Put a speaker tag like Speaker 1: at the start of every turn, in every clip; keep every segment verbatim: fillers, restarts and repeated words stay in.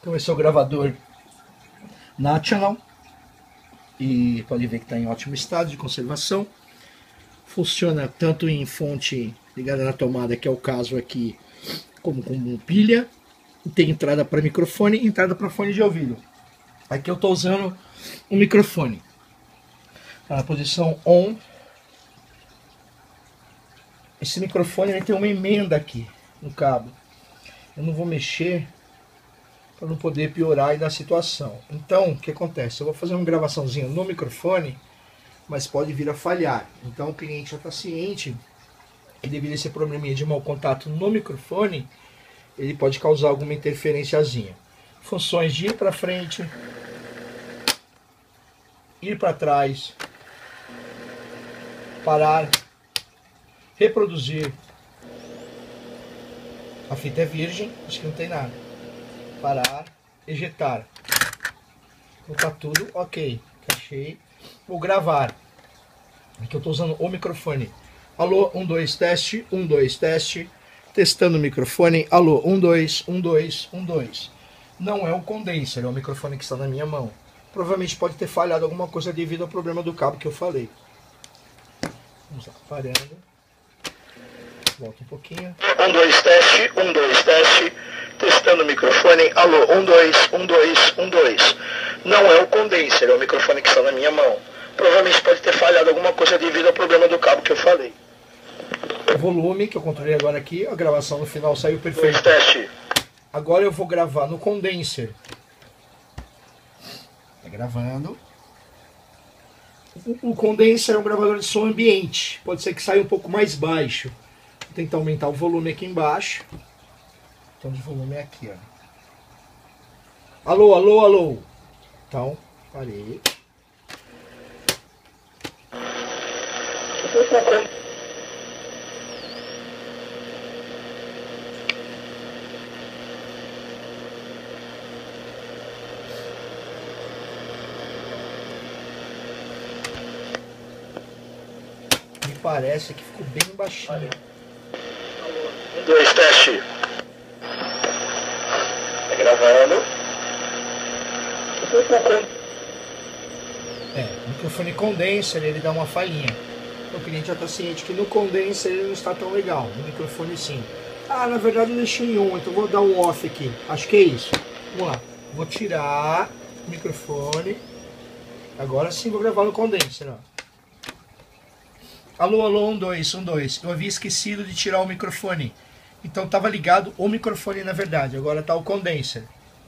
Speaker 1: Então esse é o gravador National. E pode ver que está em ótimo estado de conservação. Funciona tanto em fonte ligada na tomada, que é o caso aqui, como com pilha. Tem entrada para microfone e entrada para fone de ouvido. Aqui eu estou usando um microfone. Tá na posição on. Esse microfone ele tem uma emenda aqui no cabo. Eu não vou mexer para não poder piorar aí da situação. Então, o que acontece? Eu vou fazer uma gravaçãozinha no microfone, mas pode vir a falhar. Então o cliente já está ciente que devido a esse probleminha de mau contato no microfone, ele pode causar alguma interferenciazinha. Funções de ir para frente, ir para trás, parar, reproduzir. A fita é virgem, acho que não tem nada. Parar, ejetar. Então tá tudo ok. Achei. Vou gravar. Aqui eu estou usando o microfone. Alô, um, dois, teste, um, dois, teste. Testando o microfone. Alô, um, dois, um, dois, um, dois. Não é o condenser, é o microfone que está na minha mão. Provavelmente pode ter falhado alguma coisa devido ao problema do cabo que eu falei. Vamos lá, parando. Volta um pouquinho. um, dois, teste, um, dois, teste. Testando o microfone. Alô, um, dois, um, dois, um, dois. Não é o condenser, é o microfone que está na minha mão. Provavelmente pode ter falhado alguma coisa devido ao problema do cabo que eu falei. O volume que eu controlei agora aqui, a gravação no final saiu perfeita. Teste. Agora eu vou gravar no condenser. Tá gravando. O, o condenser é um gravador de som ambiente. Pode ser que saia um pouco mais baixo. Vou tentar aumentar o volume aqui embaixo. Então de volume é aqui, ó. Alô, alô, alô. Então, parei. Me parece que ficou bem baixinho. Um, dois, teste. Tá gravando. É, o microfone condenser, ele dá uma falhinha. O cliente já está ciente que no condenser ele não está tão legal. No microfone sim. Ah, na verdade eu deixei em on, então vou dar um off aqui. Acho que é isso. Vamos lá. Vou tirar o microfone. Agora sim vou gravar no condenser, ó. Alô, alô, um, dois, um, dois. Eu havia esquecido de tirar o microfone. Então estava ligado o microfone na verdade. Agora está o condenser.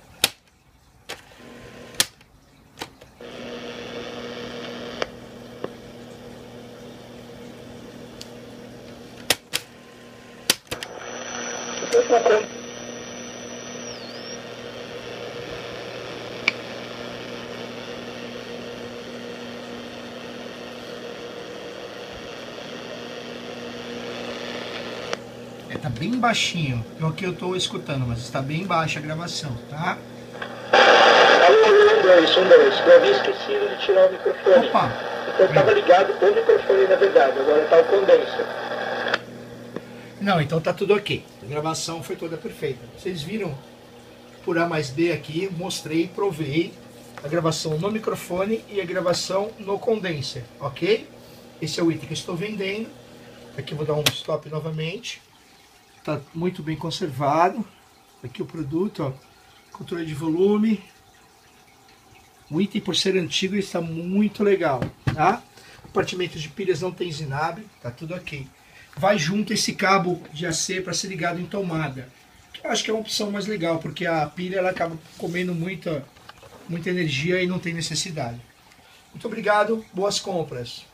Speaker 1: É, tá bem baixinho. Eu aqui eu tô escutando, mas está bem baixa a gravação, tá? Alô, um, dois, um, dois. Eu havia esquecido de tirar o microfone. Opa! Então estava ligado o microfone na verdade, agora tá o condenser. Não, então tá tudo ok. A gravação foi toda perfeita. Vocês viram por A mais B aqui, mostrei, provei a gravação no microfone e a gravação no condenser, ok? Esse é o item que eu estou vendendo. Aqui eu vou dar um stop novamente. Tá muito bem conservado. Aqui o produto, ó, controle de volume. O item, por ser antigo, está muito legal, tá? Compartimento de pilhas não tem zinabre, tá tudo ok. Vai junto esse cabo de A C para ser ligado em tomada. Eu acho que é uma opção mais legal, porque a pilha ela acaba comendo muita, muita energia e não tem necessidade. Muito obrigado, boas compras.